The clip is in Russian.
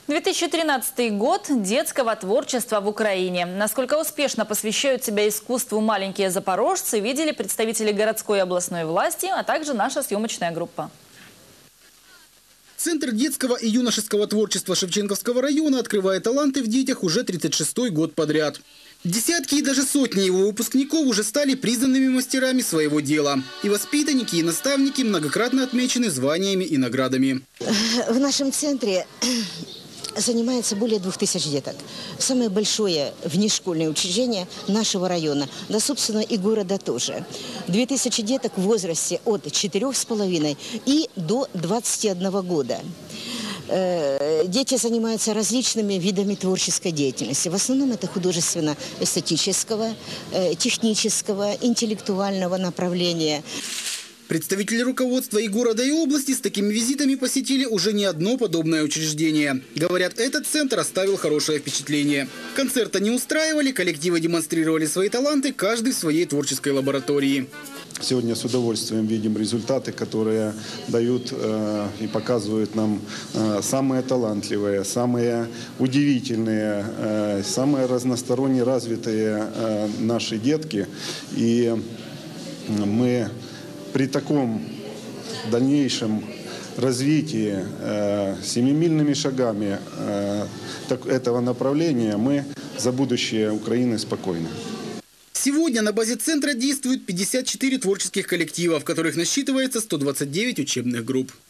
2013 год детского творчества в Украине. Насколько успешно посвящают себя искусству маленькие запорожцы, видели представители городской и областной власти, а также наша съемочная группа. Центр детского и юношеского творчества Шевченковского района открывает таланты в детях уже 36-й год подряд. Десятки и даже сотни его выпускников уже стали признанными мастерами своего дела. И воспитанники, и наставники многократно отмечены званиями и наградами. В нашем центре занимается более 2000 деток. Самое большое внешкольное учреждение нашего района, да, собственно, и города тоже. 2000 деток в возрасте от 4,5 и до 21 года. Дети занимаются различными видами творческой деятельности. В основном это художественно-эстетического, технического, интеллектуального направления. Представители руководства и города, и области с такими визитами посетили уже не одно подобное учреждение. Говорят, этот центр оставил хорошее впечатление. Концерта не устраивали, коллективы демонстрировали свои таланты, каждый в своей творческой лаборатории. Сегодня с удовольствием видим результаты, которые дают и показывают нам самые талантливые, самые удивительные, самые разносторонне развитые наши детки. И мы при таком дальнейшем развитии семимильными шагами этого направления мы за будущее Украины спокойны. Сегодня на базе центра действуют 54 творческих коллектива, в которых насчитывается 129 учебных групп.